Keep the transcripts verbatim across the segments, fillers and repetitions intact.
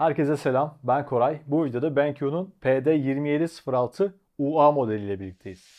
Herkese selam, ben Koray. Bu videoda BenQ'nun P D yirmi yedi sıfır altı U A modeliyle birlikteyiz.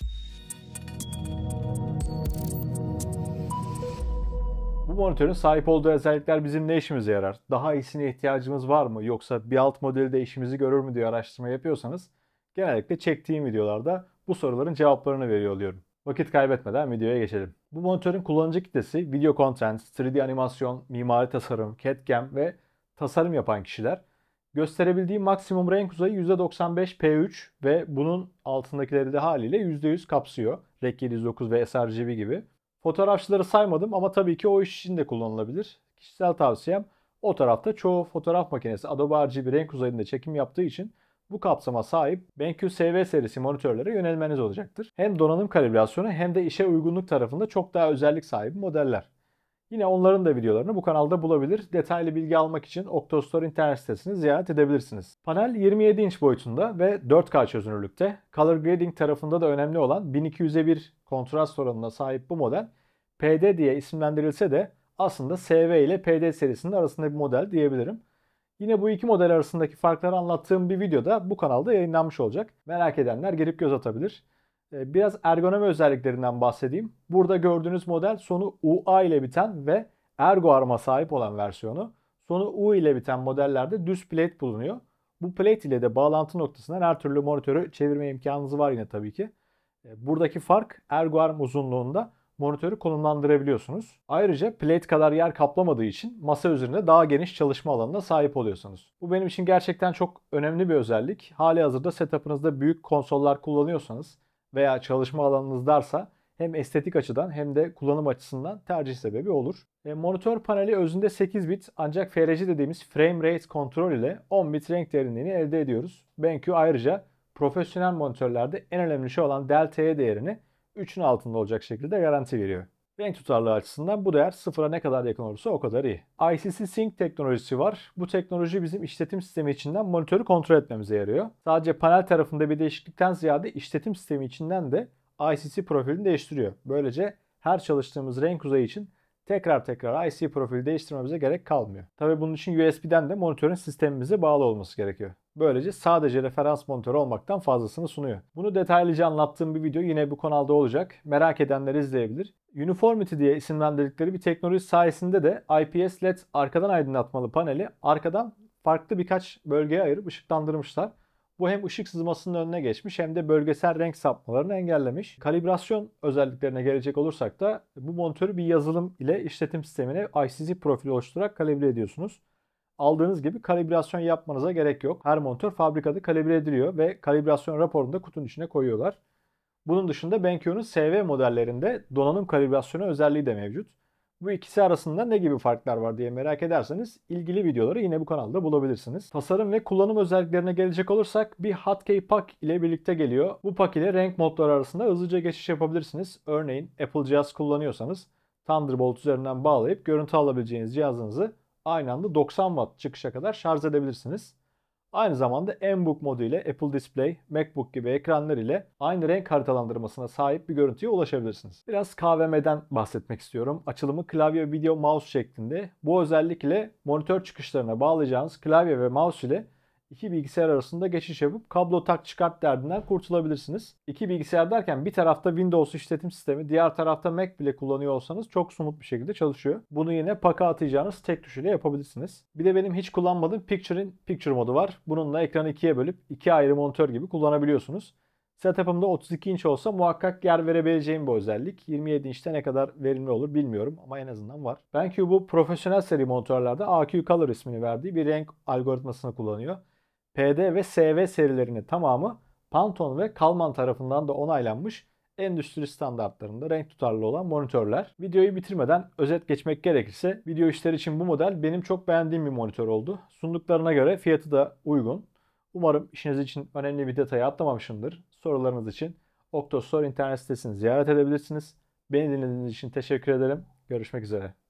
Bu monitörün sahip olduğu özellikler bizim ne işimize yarar? Daha iyisine ihtiyacımız var mı? Yoksa bir alt modeli de işimizi görür mü diye araştırma yapıyorsanız genellikle çektiğim videolarda bu soruların cevaplarını veriyor oluyorum. Vakit kaybetmeden videoya geçelim. Bu monitörün kullanıcı kitlesi video content, üç D animasyon, mimari tasarım, C A D/C A M ve tasarım yapan kişiler. Gösterebildiği maksimum renk uzayı yüzde doksan beş P üç ve bunun altındakileri de haliyle yüzde yüz kapsıyor. REC yedi yüz dokuz ve sRGB gibi. Fotoğrafçıları saymadım ama tabii ki o iş için de kullanılabilir. Kişisel tavsiyem o tarafta çoğu fotoğraf makinesi Adobe R G B renk uzayında çekim yaptığı için bu kapsama sahip BenQ S V serisi monitörlere yönelmeniz olacaktır. Hem donanım kalibrasyonu hem de işe uygunluk tarafında çok daha özellik sahibi modeller. Yine onların da videolarını bu kanalda bulabilir. Detaylı bilgi almak için Octostore internet sitesini ziyaret edebilirsiniz. Panel yirmi yedi inç boyutunda ve dört K çözünürlükte. Color grading tarafında da önemli olan bin iki yüze bir kontrast oranına sahip bu model P D diye isimlendirilse de aslında S V ile P D serisinin arasında bir model diyebilirim. Yine bu iki model arasındaki farkları anlattığım bir videoda bu kanalda yayınlanmış olacak. Merak edenler girip göz atabilir. Biraz ergonomi özelliklerinden bahsedeyim. Burada gördüğünüz model sonu U A ile biten ve Ergo arma sahip olan versiyonu. Sonu U ile biten modellerde düz plate bulunuyor. Bu plate ile de bağlantı noktasından her türlü monitörü çevirme imkanınız var yine tabii ki. Buradaki fark Ergo arm uzunluğunda monitörü konumlandırabiliyorsunuz. Ayrıca plate kadar yer kaplamadığı için masa üzerinde daha geniş çalışma alanına sahip oluyorsunuz. Bu benim için gerçekten çok önemli bir özellik. Halihazırda setup'ınızda büyük konsollar kullanıyorsanız veya çalışma alanınız darsa hem estetik açıdan hem de kullanım açısından tercih sebebi olur. E, monitör paneli özünde sekiz bit ancak F R C dediğimiz frame rate kontrol ile on bit renk derinliğini elde ediyoruz. BenQ ayrıca profesyonel monitörlerde en önemli şey olan Delta E değerini üçün altında olacak şekilde garanti veriyor. Renk tutarlılığı açısından bu değer sıfıra ne kadar yakın olursa o kadar iyi. I C C Sync teknolojisi var. Bu teknoloji bizim işletim sistemi içinden monitörü kontrol etmemize yarıyor. Sadece panel tarafında bir değişiklikten ziyade işletim sistemi içinden de I C C profilini değiştiriyor. Böylece her çalıştığımız renk uzayı için tekrar tekrar I C profili değiştirmemize gerek kalmıyor. Tabii bunun için U S B'den de monitörün sistemimize bağlı olması gerekiyor. Böylece sadece referans monitörü olmaktan fazlasını sunuyor. Bunu detaylıca anlattığım bir video yine bu kanalda olacak. Merak edenler izleyebilir. Uniformity diye isimlendirdikleri bir teknoloji sayesinde de I P S L E D arkadan aydınlatmalı paneli arkadan farklı birkaç bölgeye ayırıp ışıklandırmışlar. Bu hem ışık sızmasının önüne geçmiş hem de bölgesel renk sapmalarını engellemiş. Kalibrasyon özelliklerine gelecek olursak da bu monitörü bir yazılım ile işletim sistemine I C C profili oluşturarak kalibre ediyorsunuz. Aldığınız gibi kalibrasyon yapmanıza gerek yok. Her monitör fabrikada kalibre ediliyor ve kalibrasyon raporunu da kutunun içine koyuyorlar. Bunun dışında BenQ'nun S V modellerinde donanım kalibrasyonu özelliği de mevcut. Bu ikisi arasında ne gibi farklar var diye merak ederseniz ilgili videoları yine bu kanalda bulabilirsiniz. Tasarım ve kullanım özelliklerine gelecek olursak bir Hotkey Pack ile birlikte geliyor. Bu pack ile renk modları arasında hızlıca geçiş yapabilirsiniz. Örneğin Apple cihaz kullanıyorsanız Thunderbolt üzerinden bağlayıp görüntü alabileceğiniz cihazınızı aynı anda doksan watt çıkışa kadar şarj edebilirsiniz. Aynı zamanda M-Book modu ile Apple Display, MacBook gibi ekranlar ile aynı renk haritalandırmasına sahip bir görüntüye ulaşabilirsiniz. Biraz K V M'den bahsetmek istiyorum. Açılımı klavye, video, mouse şeklinde. Bu özellikle monitör çıkışlarına bağlayacağınız klavye ve mouse ile iki bilgisayar arasında geçiş yapıp kablo tak çıkart derdinden kurtulabilirsiniz. İki bilgisayar derken bir tarafta Windows işletim sistemi, diğer tarafta Mac bile kullanıyor olsanız çok smooth bir şekilde çalışıyor. Bunu yine paka atacağınız tek tuş ile yapabilirsiniz. Bir de benim hiç kullanmadığım Picture in Picture modu var. Bununla ekranı ikiye bölüp iki ayrı monitör gibi kullanabiliyorsunuz. Setup'ımda otuz iki inç olsa muhakkak yer verebileceğim bir özellik. yirmi yedi inçte ne kadar verimli olur bilmiyorum ama en azından var. BenQ bu profesyonel seri monitörlerde A Q Color ismini verdiği bir renk algoritmasını kullanıyor. P D ve S V serilerinin tamamı Pantone ve Kalman tarafından da onaylanmış endüstri standartlarında renk tutarlı olan monitörler. Videoyu bitirmeden özet geçmek gerekirse video işleri için bu model benim çok beğendiğim bir monitör oldu. Sunduklarına göre fiyatı da uygun. Umarım işiniz için önemli bir detayı atlamamışımdır. Sorularınız için Octostore internet sitesini ziyaret edebilirsiniz. Beni dinlediğiniz için teşekkür ederim. Görüşmek üzere.